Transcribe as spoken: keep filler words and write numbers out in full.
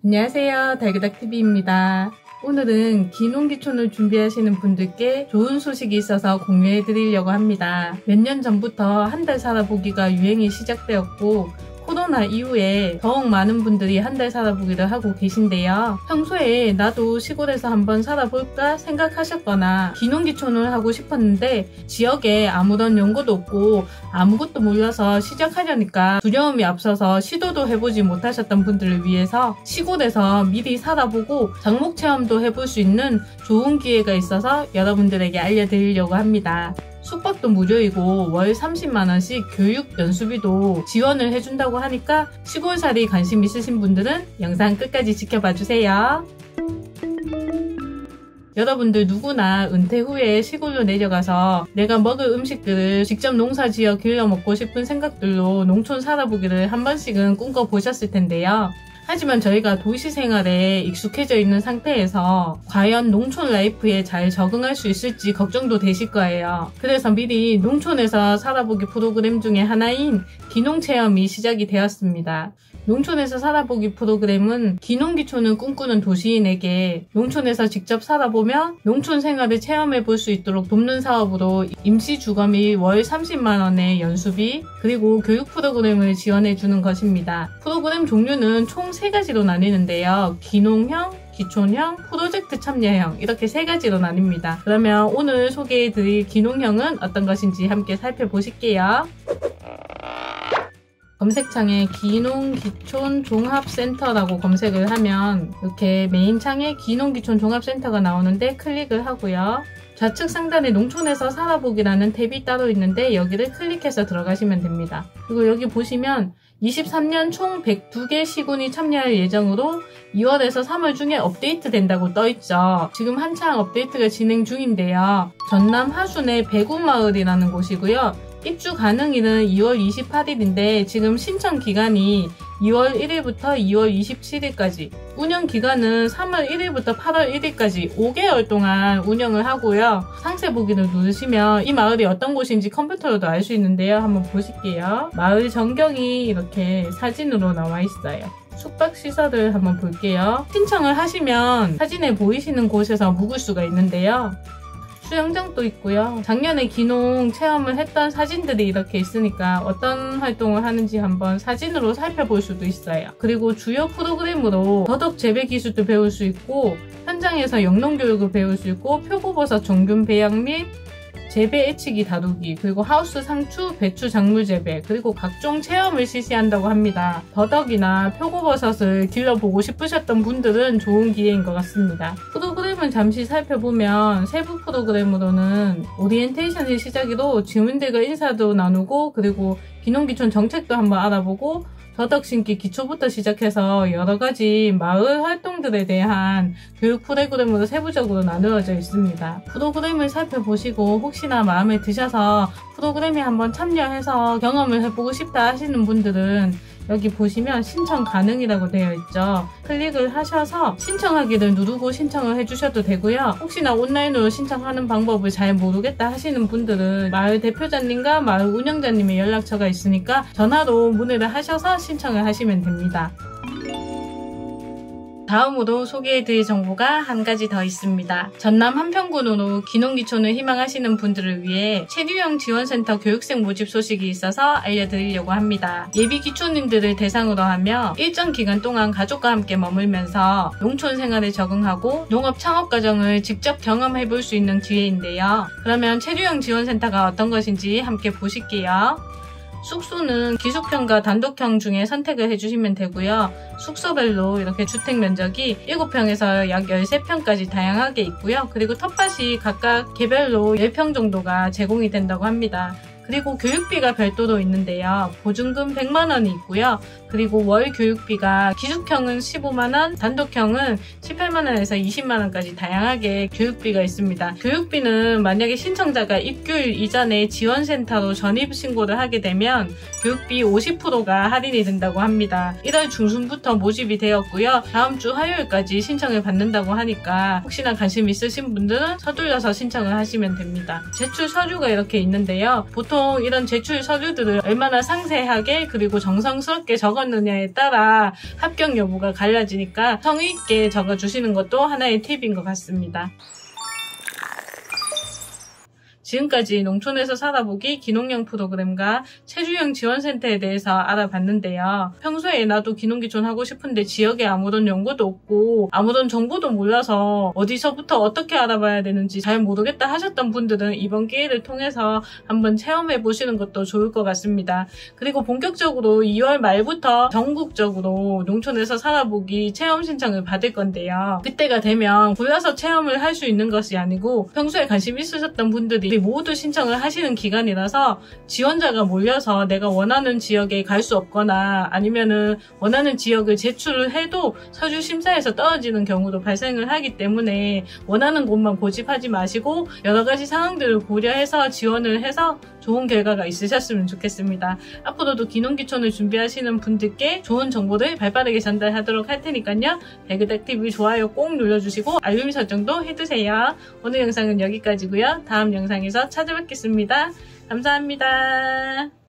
안녕하세요, 달그닥티비입니다. 오늘은 기농기촌을 준비하시는 분들께 좋은 소식이 있어서 공유해 드리려고 합니다. 몇 년 전부터 한 달 살아보기가 유행이 시작되었고 코로나 이후에 더욱 많은 분들이 한 달 살아보기를 하고 계신데요. 평소에 나도 시골에서 한번 살아볼까 생각하셨거나 기농기촌을 하고 싶었는데 지역에 아무런 연고도 없고 아무것도 몰라서 시작하려니까 두려움이 앞서서 시도도 해보지 못하셨던 분들을 위해서 시골에서 미리 살아보고 장목 체험도 해볼 수 있는 좋은 기회가 있어서 여러분들에게 알려드리려고 합니다. 숙박도 무료이고 월 삼십만 원씩 교육 연수비도 지원을 해준다고 하니까 시골살이 관심 있으신 분들은 영상 끝까지 지켜봐주세요. 여러분들 누구나 은퇴 후에 시골로 내려가서 내가 먹을 음식들을 직접 농사지어 길러 먹고 싶은 생각들로 농촌 살아보기를 한 번씩은 꿈꿔보셨을 텐데요. 하지만 저희가 도시 생활에 익숙해져 있는 상태에서 과연 농촌 라이프에 잘 적응할 수 있을지 걱정도 되실 거예요. 그래서 미리 농촌에서 살아보기 프로그램 중에 하나인 기농체험이 시작이 되었습니다. 농촌에서 살아보기 프로그램은 기농기촌을 꿈꾸는 도시인에게 농촌에서 직접 살아보며 농촌 생활을 체험해 볼 수 있도록 돕는 사업으로 임시주거 및 월 삼십만 원의 연수비 그리고 교육 프로그램을 지원해 주는 것입니다. 프로그램 종류는 총 세 가지로 나뉘는데요. 기농형, 기촌형, 프로젝트 참여형 이렇게 세 가지로 나뉩니다. 그러면 오늘 소개해드릴 기농형은 어떤 것인지 함께 살펴보실게요. 검색창에 기농기촌 종합센터라고 검색을 하면 이렇게 메인 창에 기농기촌 종합센터가 나오는데 클릭을 하고요. 좌측 상단에 농촌에서 살아보기라는 탭이 따로 있는데 여기를 클릭해서 들어가시면 됩니다. 그리고 여기 보시면 이십삼 년 총 백두 개 시군이 참여할 예정으로 이월에서 삼월 중에 업데이트 된다고 떠있죠. 지금 한창 업데이트가 진행 중인데요. 전남 하순의 배구마을이라는 곳이고요. 입주 가능일은 이월 이십팔일인데 지금 신청 기간이 이월 일일부터 이월 이십칠일까지, 운영 기간은 삼월 일일부터 팔월 일일까지 오 개월 동안 운영을 하고요. 상세 보기를 누르시면 이 마을이 어떤 곳인지 컴퓨터로도 알 수 있는데요. 한번 보실게요. 마을 전경이 이렇게 사진으로 나와 있어요. 숙박시설을 한번 볼게요. 신청을 하시면 사진에 보이시는 곳에서 묵을 수가 있는데요. 수영장도 있고요. 작년에 기농 체험을 했던 사진들이 이렇게 있으니까 어떤 활동을 하는지 한번 사진으로 살펴볼 수도 있어요. 그리고 주요 프로그램으로 더덕 재배 기술도 배울 수 있고 현장에서 영농교육을 배울 수 있고 표고버섯 종균 배양 및 재배 애치기 다루기, 그리고 하우스 상추, 배추 작물 재배, 그리고 각종 체험을 실시한다고 합니다. 더덕이나 표고버섯을 길러보고 싶으셨던 분들은 좋은 기회인 것 같습니다. 프로그램을 잠시 살펴보면 세부 프로그램으로는 오리엔테이션이 시작으로 주민들과 인사도 나누고 그리고 기농기촌 정책도 한번 알아보고 더덕 심기 기초부터 시작해서 여러가지 마을 활동들에 대한 교육 프로그램으로 세부적으로 나누어져 있습니다. 프로그램을 살펴보시고 혹시나 마음에 드셔서 프로그램에 한번 참여해서 경험을 해보고 싶다 하시는 분들은 여기 보시면 신청 가능이라고 되어 있죠. 클릭을 하셔서 신청하기를 누르고 신청을 해주셔도 되고요. 혹시나 온라인으로 신청하는 방법을 잘 모르겠다 하시는 분들은 마을 대표자님과 마을 운영자님의 연락처가 있으니까 전화로 문의를 하셔서 신청을 하시면 됩니다. 다음으로 소개해드릴 정보가 한 가지 더 있습니다. 전남 한평군으로 기농기촌을 희망하시는 분들을 위해 체류형 지원센터 교육생 모집 소식이 있어서 알려드리려고 합니다. 예비기촌인들을 대상으로 하며 일정 기간 동안 가족과 함께 머물면서 농촌 생활에 적응하고 농업 창업 과정을 직접 경험해볼 수 있는 기회인데요. 그러면 체류형 지원센터가 어떤 것인지 함께 보실게요. 숙소는 기숙형과 단독형 중에 선택을 해주시면 되고요. 숙소별로 이렇게 주택 면적이 일곱 평에서 약 열세 평까지 다양하게 있고요. 그리고 텃밭이 각각 개별로 십 평 정도가 제공이 된다고 합니다. 그리고 교육비가 별도로 있는데요. 보증금 백만 원이 있고요. 그리고 월 교육비가 기숙형은 십오만 원, 단독형은 십팔만 원에서 이십만 원까지 다양하게 교육비가 있습니다. 교육비는 만약에 신청자가 입교일 이전에 지원센터로 전입 신고를 하게 되면 교육비 오십 퍼센트가 할인이 된다고 합니다. 일월 중순부터 모집이 되었고요. 다음 주 화요일까지 신청을 받는다고 하니까 혹시나 관심 있으신 분들은 서둘러서 신청을 하시면 됩니다. 제출 서류가 이렇게 있는데요. 보통 이런 제출 서류들을 얼마나 상세하게 그리고 정성스럽게 적어 적었느냐에 따라 합격 여부가 갈라지니까 성의 있게 적어주시는 것도 하나의 팁인 것 같습니다. 지금까지 농촌에서 살아보기 귀농형 프로그램과 체주형 지원센터에 대해서 알아봤는데요. 평소에 나도 귀농귀촌 하고 싶은데 지역에 아무런 연구도 없고 아무런 정보도 몰라서 어디서부터 어떻게 알아봐야 되는지 잘 모르겠다 하셨던 분들은 이번 기회를 통해서 한번 체험해 보시는 것도 좋을 것 같습니다. 그리고 본격적으로 이월 말부터 전국적으로 농촌에서 살아보기 체험 신청을 받을 건데요. 그때가 되면 골라서 체험을 할 수 있는 것이 아니고 평소에 관심 있으셨던 분들이 모두 신청을 하시는 기간이라서 지원자가 몰려서 내가 원하는 지역에 갈 수 없거나 아니면은 원하는 지역을 제출을 해도 서류 심사에서 떨어지는 경우도 발생을 하기 때문에 원하는 곳만 고집하지 마시고 여러 가지 상황들을 고려해서 지원을 해서 좋은 결과가 있으셨으면 좋겠습니다. 앞으로도 귀농귀촌을 준비하시는 분들께 좋은 정보를 발빠르게 전달하도록 할 테니까요. 배그닥티비 좋아요 꼭 눌러주시고 알림 설정도 해두세요. 오늘 영상은 여기까지고요. 다음 영상에서 찾아뵙겠습니다. 감사합니다.